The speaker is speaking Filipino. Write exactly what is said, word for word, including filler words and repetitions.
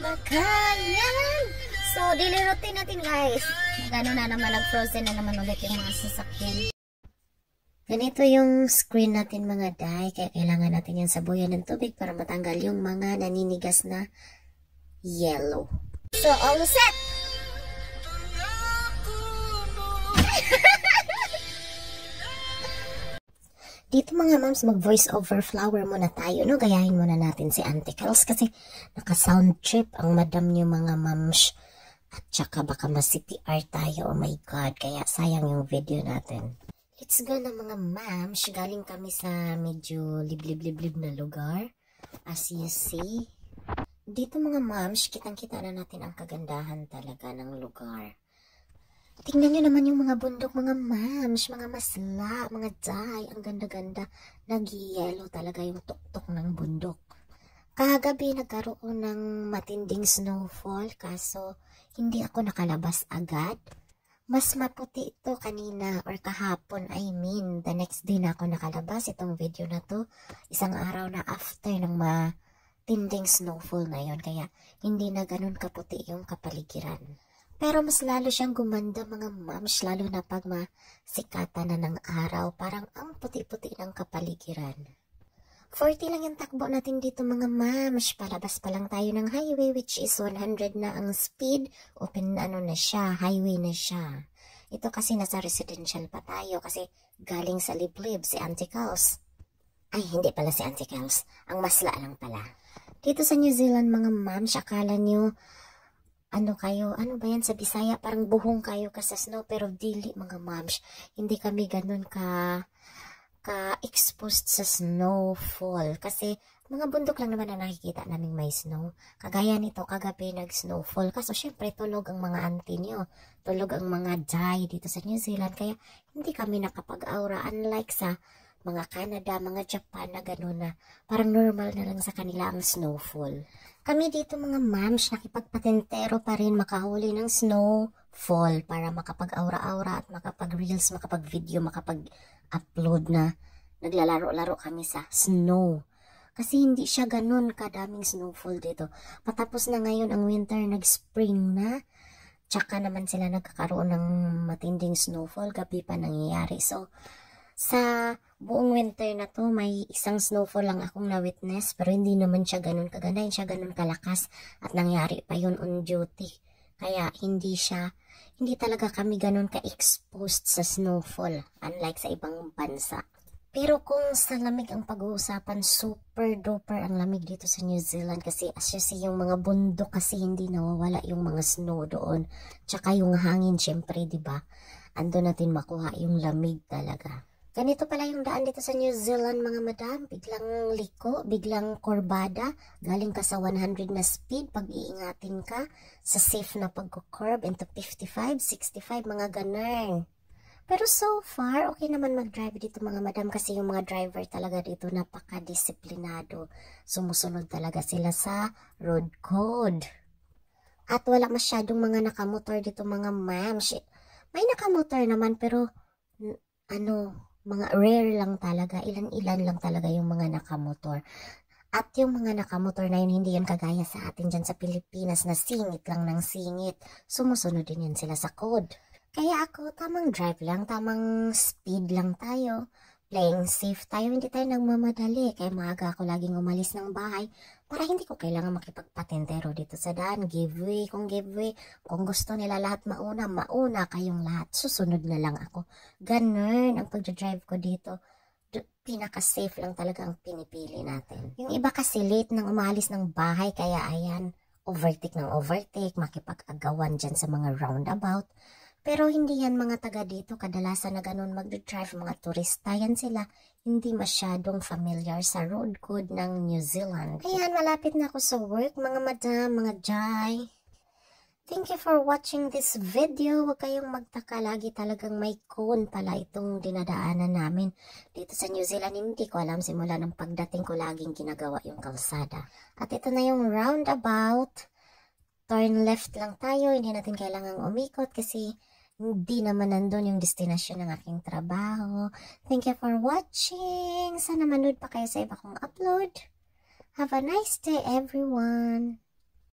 Bakayan! So, daily routine natin guys. Gano'n na naman, nag-frozen na naman ulit yung mga sasakyan. Ganito yung screen natin mga day, kaya kailangan natin yan sabuyan ng tubig para matanggal yung mga naninigas na yellow. So, all set! Dito mga moms, mag-voice over flower muna tayo, no? Gayahin muna natin si Auntie Kels kasi naka-sound trip ang madam niyo mga moms. At saka baka ma-C P R tayo, oh my God, kaya sayang yung video natin. Let's go na mga moms, galing kami sa medyo liblib-liblib na lugar. As you see, dito mga moms, kitang-kita na natin ang kagandahan talaga ng lugar. Tingnan nyo naman yung mga bundok, mga moms, mga masla, mga day, ang ganda-ganda. Nag-yellow talaga yung tuktok ng bundok. Kagabi nagkaroon ng matinding snowfall, kaso hindi ako nakalabas agad. Mas maputi ito kanina or kahapon, I mean, the next day na ako nakalabas itong video na to. Isang araw na after ng matinding snowfall na yon, kaya hindi na ganun kaputi yung kapaligiran. Pero mas lalo siyang gumanda mga moms, lalo na pag masikatan na ng araw, parang ang puti-puti ng kapaligiran. forty lang yung takbo natin dito mga moms, palabas pa lang tayo ng highway which is one hundred na ang speed, open ano na siya, highway na siya. Ito kasi nasa residential pa tayo kasi galing sa liblib si Auntie Kels. Ay, hindi pala si Auntie Kels, ang masla lang pala. Dito sa New Zealand mga moms, akala nyo, ano kayo, ano ba yan sa Bisaya, parang buhong kayo ka sa snow, pero dili mga moms, hindi kami ganun ka, ka-exposed sa snowfall, kasi mga bundok lang naman na nakikita naming may snow. Kagaya nito, kagabi nag-snowfall, kaso syempre tulog ang mga auntie nyo, tulog ang mga day dito sa New Zealand, kaya hindi kami nakapag-aura, unlike sa mga Canada, mga Japan na gano'n na parang normal na lang sa kanila ang snowfall. Kami dito mga moms, nakipagpatentero pa rin makahuli ng snowfall para makapag-aura-aura at makapag-reels, makapag-video, makapag-upload na naglalaro-laro kami sa snow. Kasi hindi siya ganun kadaming snowfall dito. Patapos na ngayon ang winter, nag-spring na. Tsaka naman sila nagkakaroon ng matinding snowfall, gabi pa nangyayari. So, sa buong winter na to, may isang snowfall lang akong na-witness, pero hindi naman siya ganun kaganda, hindi siya ganun kalakas, at nangyari pa yun on duty. Kaya hindi siya, hindi talaga kami ganun ka-exposed sa snowfall, unlike sa ibang bansa. Pero kung sa lamig ang pag-uusapan, super duper ang lamig dito sa New Zealand kasi as you see, yung mga bundok kasi hindi nawawala yung mga snow doon. Tsaka yung hangin, syempre, diba? Ando natin makuha yung lamig talaga. Ganito pala yung daan dito sa New Zealand mga madam, biglang liko, biglang kurbada, galing ka sa one hundred na speed, pag-iingatin ka sa safe na pagko-curb into fifty-five, sixty-five, mga ganun. Pero so far, okay naman mag-drive dito mga madam kasi yung mga driver talaga dito napaka-disiplinado. Sumusunod talaga sila sa road code. At wala masyadong mga nakamotor dito mga ma'am. May nakamotor naman pero ano, mga rare lang talaga, ilan-ilan lang talaga yung mga nakamotor. At yung mga nakamotor na yun, hindi yun kagaya sa atin dyan sa Pilipinas na singit lang ng singit. Sumusunod din yun sila sa code. Kaya ako, tamang drive lang, tamang speed lang tayo. Playing safe tayo, hindi tayo nagmamadali. Kaya maaga ako laging umalis ng bahay para hindi ko kailangan makipagpatentero dito sa daan. Give way kung give way. Kung gusto nila lahat mauna, mauna kayong lahat. Susunod na lang ako. Ganun ang pag-drive ko dito. Pinaka-safe lang talaga ang pinipili natin. Yung iba kasi late nang umalis ng bahay, kaya ayan, overtake ng overtake, makipag-agawan dyan sa mga roundabout. Pero hindi yan mga taga dito, kadalasan na ganun mag-drive, mga turista yan sila, hindi masyadong familiar sa road code ng New Zealand. Ayan, malapit na ako sa work, mga madam, mga jay. Thank you for watching this video. Huwag kayong magtaka, lagi talagang may cone pala itong dinadaanan namin. Dito sa New Zealand, hindi ko alam, simula ng pagdating ko laging ginagawa yung kalsada. At ito na yung roundabout. Turn left lang tayo, hindi natin kailangang umikot kasi hindi naman nandun yung destinasyon ng aking trabaho. Thank you for watching. Sana manood pa kayo sa iba kong upload. Have a nice day everyone.